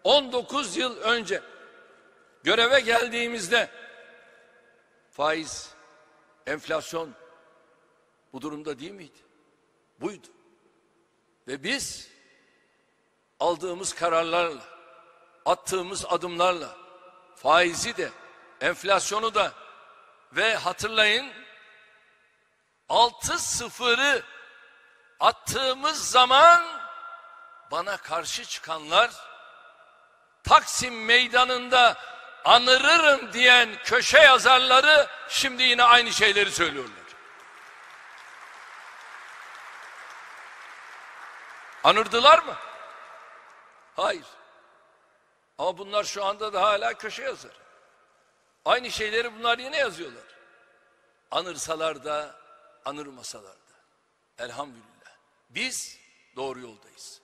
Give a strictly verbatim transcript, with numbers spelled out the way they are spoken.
on dokuz yıl önce göreve geldiğimizde faiz, enflasyon bu durumda değil miydi? Buydu. Ve biz aldığımız kararlarla, attığımız adımlarla faizi de, enflasyonu da ve hatırlayın altı sıfırı attığımız zaman bana karşı çıkanlar Taksim Meydanı'nda anırırım diyen köşe yazarları şimdi yine aynı şeyleri söylüyorlar. Anırdılar mı? Hayır. Ama bunlar şu anda da hala köşe yazar. Aynı şeyleri bunlar yine yazıyorlar. Anırsalar da, anırmasalar da. Elhamdülillah. Biz doğru yoldayız.